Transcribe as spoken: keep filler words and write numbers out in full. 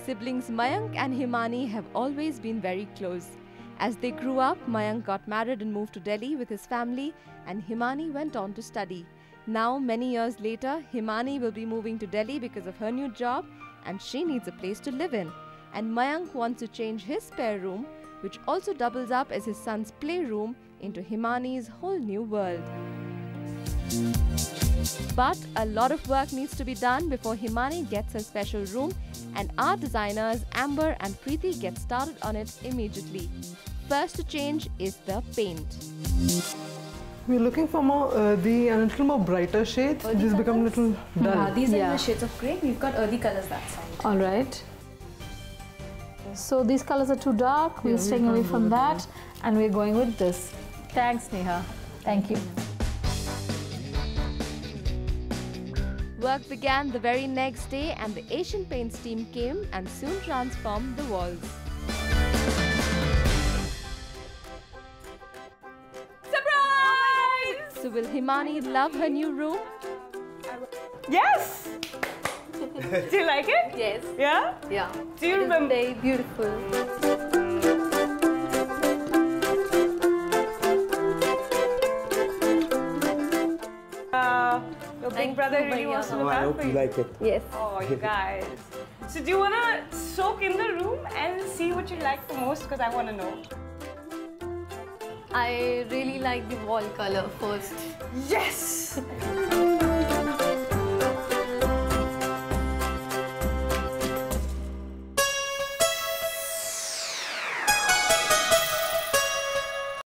Siblings Mayank and Himani have always been very close. As they grew up, Mayank got married and moved to Delhi with his family, and Himani went on to study. Now, many years later, Himani will be moving to Delhi because of her new job, and she needs a place to live in. And Mayank wants to change his spare room, which also doubles up as his son's playroom, into Himani's whole new world. But a lot of work needs to be done before Himani gets her special room, and our designers Amber and Preeti get started on it immediately. First to change is the paint. We're looking for more earthy and a little more brighter shades. Earthy These become a little dull. Yeah, these are Yeah. the shades of grey. We've got earthy colours that side. All right. So these colors are too dark. We're Yeah, staying we away can't from go with that, and we're going with this. Thanks, Neha. Thank you. Work began the very next day, and the Asian Paints team came and soon transformed the walls. Surprise! So will Himani love her new room? Yes! Do you like it? Yes. Yeah? Yeah. Do you remember? Very beautiful. Uh, your big brother really wants to Oh, look I out hope for you you. like it. Yes. Oh, you guys. So do you want to soak in the room and see what you like the most? Because I want to know. I really like the wall color first. Yes!